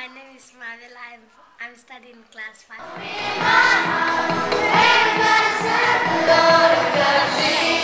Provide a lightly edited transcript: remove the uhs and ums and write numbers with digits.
my name is Marvel. I'm studying class 5.